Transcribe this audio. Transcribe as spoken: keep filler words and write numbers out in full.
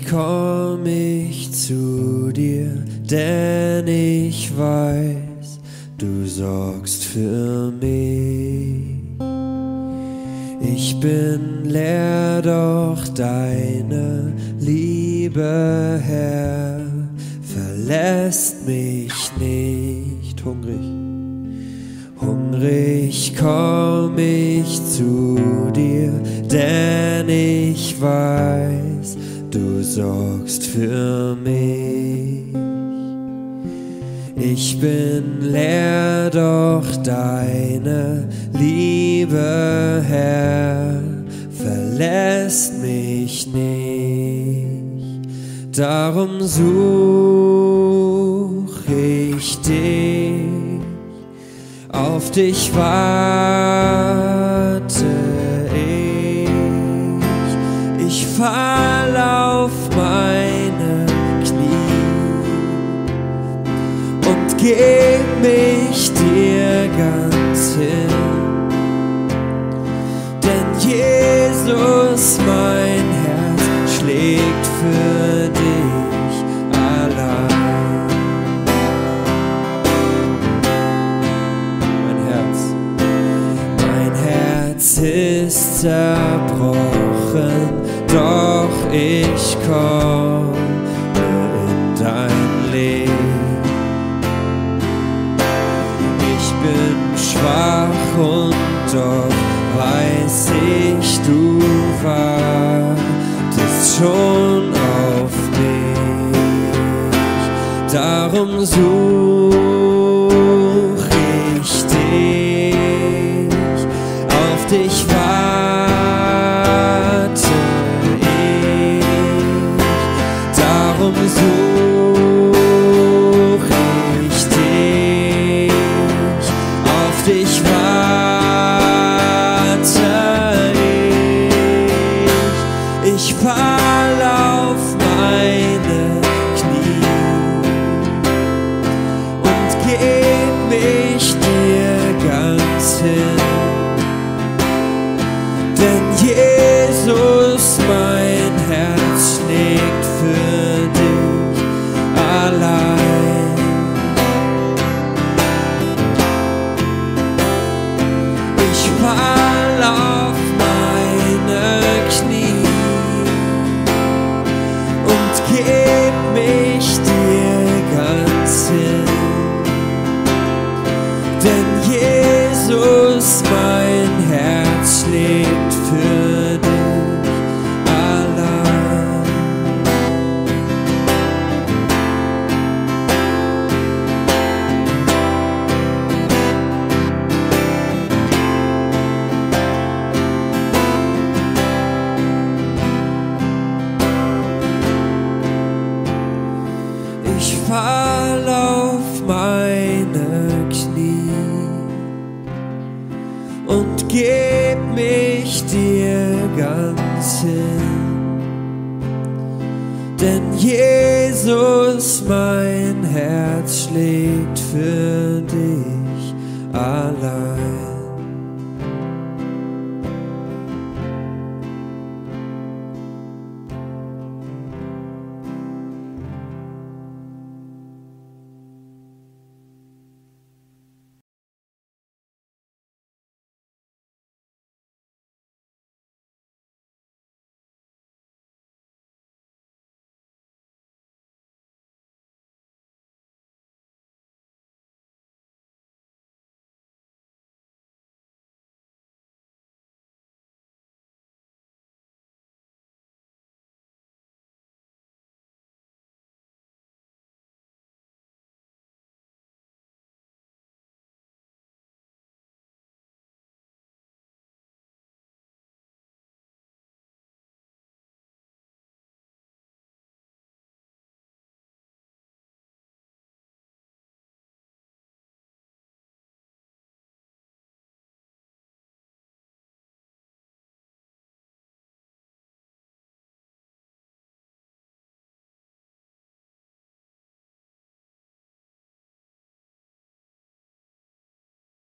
komm ich zu dir, denn ich weiß, du sorgst für mich. Ich bin leer, doch deine Liebe, Herr, verlässt mich nicht. Hungrig, hungrig komm ich zu dir, denn ich weiß, du sorgst für mich. Ich bin leer, doch deine Liebe, Herr, verlässt mich nicht. Darum such ich dich, auf dich warte ich. Ich fall auf meine geb mich dir ganz hin, denn Jesus, mein Herz schlägt für dich allein. Mein Herz, mein Herz ist zerbrochen, doch ich komme in dein Leben. Bin schwach und doch weiß ich, du wartest schon auf mich. Darum such ich dich, auf dich warte ich. Darum such ich dich, auf dich warte ich. Ich fall auf meine Knie und geb mich dir ganz hin, denn Jesus, mein Herz schlägt für dich allein. Ich fall auf meine Knie und geb mich dir ganz hin, denn Jesus, mein Herz schlägt für dich allein. Ich fall auf meine Knie und geb mich dir ganz hin, denn Jesus, mein Herz schlägt für